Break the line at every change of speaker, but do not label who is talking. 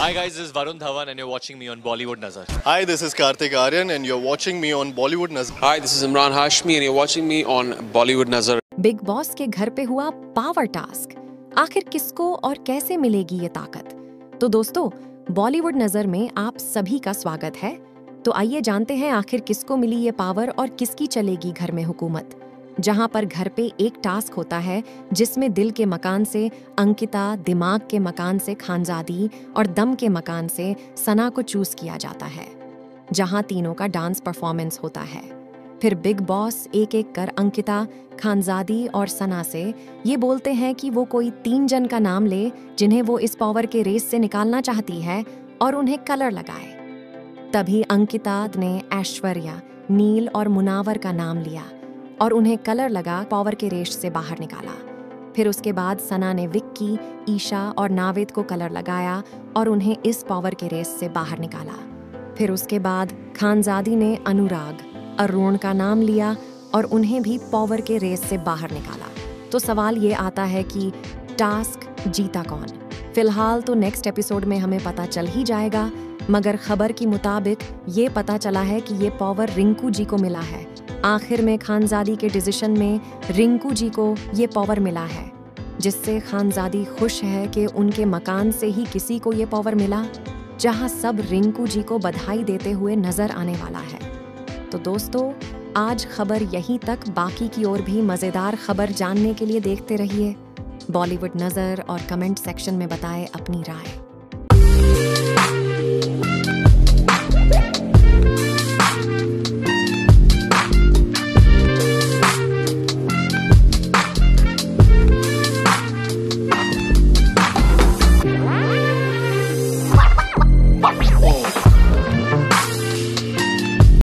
Hi guys, this is Varun Dhawan and you're watching me on Bollywood Nazar.
Hi, this is Karthik Aryan and you're watching me on Bollywood Nazar.
Hi, this is Imran Hashmi and you're watching me on Bollywood Nazar.
Bigg Boss के घर पे हुआ power task. आखिर किसको और कैसे मिलेगी ये ताकत? तो दोस्तों, बॉलीवुड नजर में आप सभी का स्वागत है। तो आइए जानते हैं आखिर किसको मिली ये पावर और किसकी चलेगी घर में हुकूमत। जहां पर घर पे एक टास्क होता है जिसमें दिल के मकान से अंकिता, दिमाग के मकान से खानजादी और दम के मकान से सना को चूज किया जाता है, जहां तीनों का डांस परफॉर्मेंस होता है। फिर बिग बॉस एक एक कर अंकिता, खानजादी और सना से ये बोलते हैं कि वो कोई 3 जन का नाम ले जिन्हें वो इस पावर के रेस से निकालना चाहती है और उन्हें कलर लगाए। तभी अंकिता ने ऐश्वर्या, नील और मुनावर का नाम लिया और उन्हें कलर लगा पावर के रेस से बाहर निकाला। फिर उसके बाद सना ने विक्की, ईशा और नावेद को कलर लगाया और उन्हें इस पावर के रेस से बाहर निकाला। फिर उसके बाद खानजादी ने अनुराग, अरुण का नाम लिया और उन्हें भी पावर के रेस से बाहर निकाला। तो सवाल ये आता है कि टास्क जीता कौन? फिलहाल तो नेक्स्ट एपिसोड में हमें पता चल ही जाएगा, मगर खबर के मुताबिक ये पता चला है कि ये पावर रिंकू जी को मिला है। आखिर में खानजादी के डिसीजन में रिंकू जी को ये पावर मिला है, जिससे खानजादी खुश है कि उनके मकान से ही किसी को ये पावर मिला, जहां सब रिंकू जी को बधाई देते हुए नजर आने वाला है। तो दोस्तों, आज खबर यहीं तक, बाकी की ओर भी मज़ेदार खबर जानने के लिए देखते रहिए बॉलीवुड नज़र और कमेंट सेक्शन में बताएं अपनी राय।